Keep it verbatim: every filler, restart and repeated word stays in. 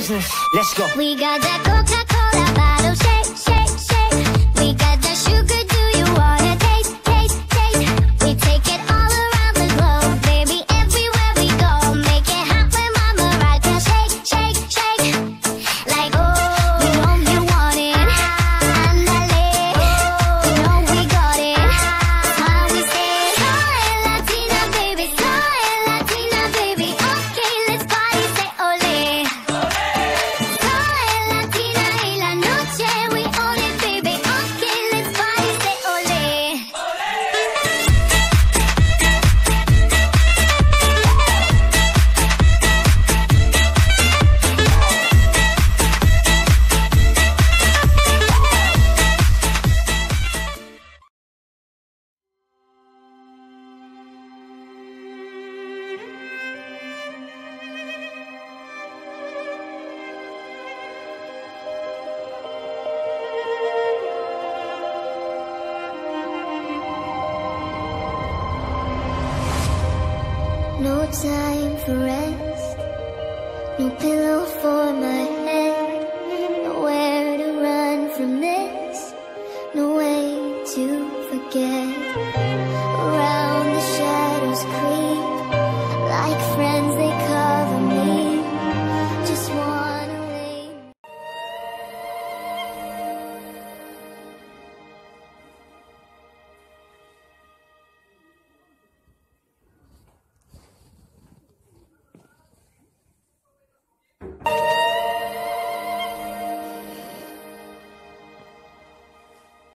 business. Let's go. We got that Coca-Cola bottle shake, shake, shake. We got that sugar, do you wanna taste, taste, taste? We take it all around the globe, baby, everywhere we go. Make it hot when mama rock and shake, shake, shake. Like, oh, you know you want it. Andale, you know we got it. That's why we say, soy Latina, baby, soy Latina, baby. Okay, let's party, say ole. Soy Latina y la noche, we own it, baby. Okay, let's party, say ole. No time for rest, no pillow for my head, nowhere to run from this, no way to forget.